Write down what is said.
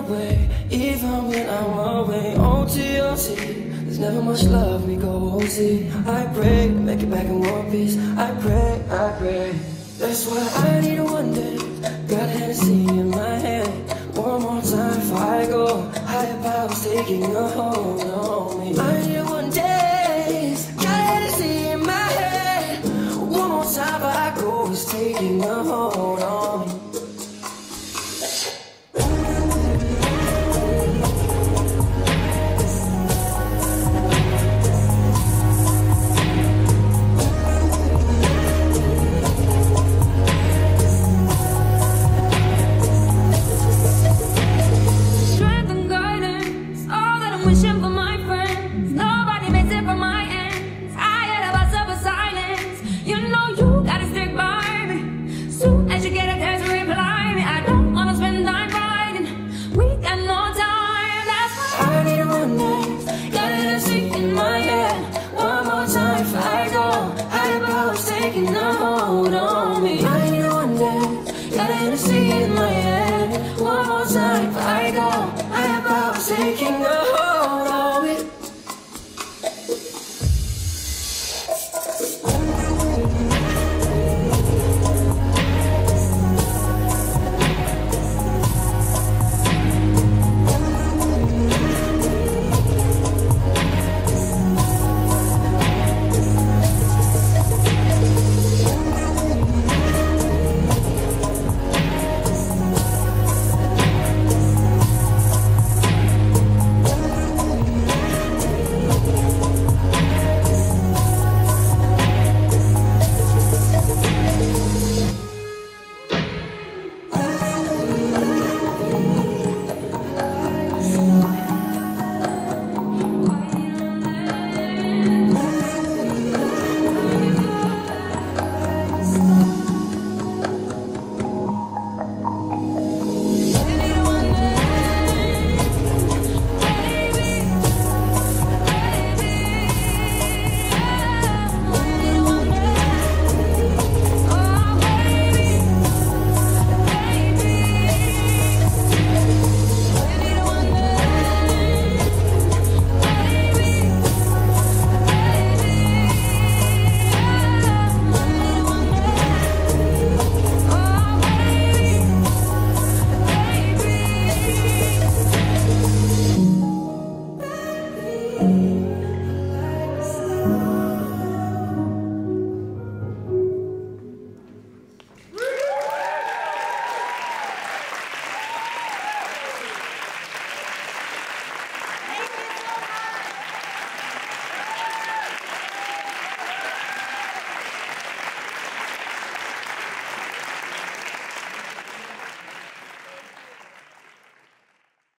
way, even when I'm away. OT, OT, there's never much love, we go OT. I pray, make it back in one piece. I pray, I pray. That's why I need a one day. Got a Hennessy in my hand. One more time before I go. Higher powers taking a hold on me. I need a one day. Got a Hennessy in my hand. One more time before I go. It's taking a hold on me. Wishing for my friends, nobody makes it from my ends. I had a bus of silence. You know you gotta stick by me. Soon as you get a chance to reply me, I don't wanna spend time fighting. We got no time. That's why I need a one night. Got it a seat in my head. One more time before I go. Higher powers taking a hold on me. I need a one day. Got it a seat in my head. One more time before I go. Higher powers taking a hold.